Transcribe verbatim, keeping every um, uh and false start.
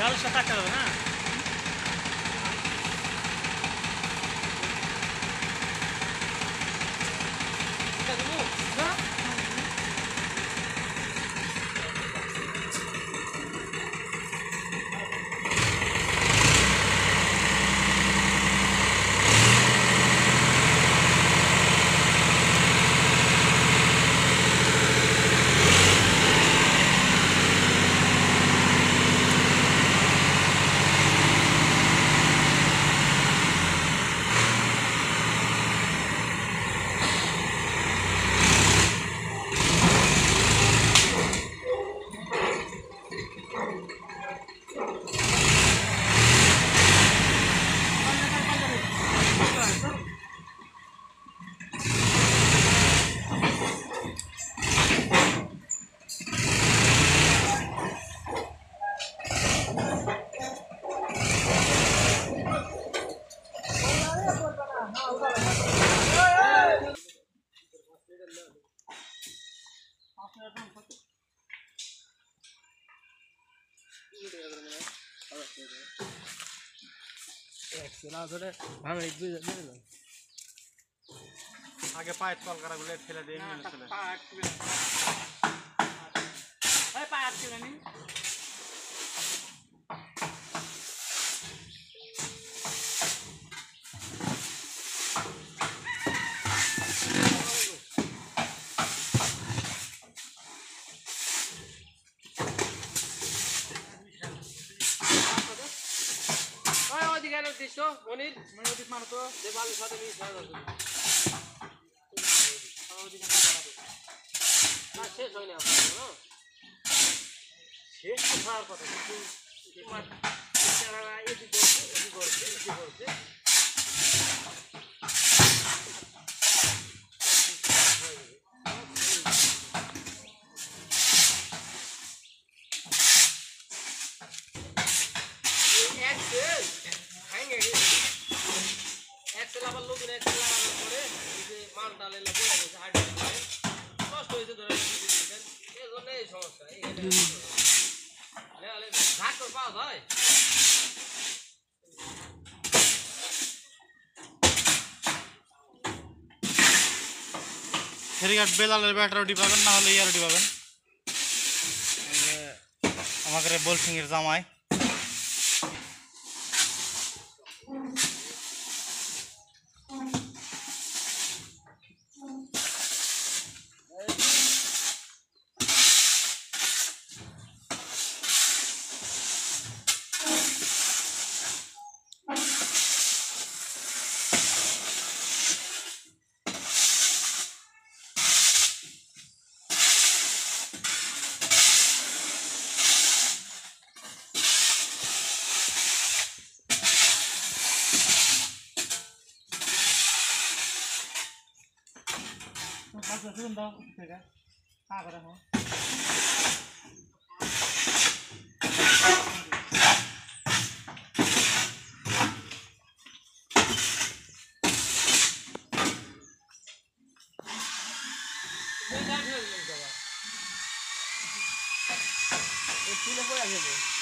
তাহলে সে টাকা দেবে না। আগে পায়ের তলকারা গুলো ফেলে দিয়ে মনির মনির মানো তো যে বালুর সাথে মিশ হয়ে যাচ্ছে না শেষ হয় না আপনার শেষ তো হওয়ার কথা কিন্তু তোমার এটি করছে এটি করছে এটি করছে ফেরিঘাট বেলালের ব্যাটার ওটি পাবেন না হলে ইয়ার ওটি পাবেন আমাকে বলসিং এর জামাই দাও ঠিক আছে হ্যাঁ করে নাও এই তুলে পড়ে যাবে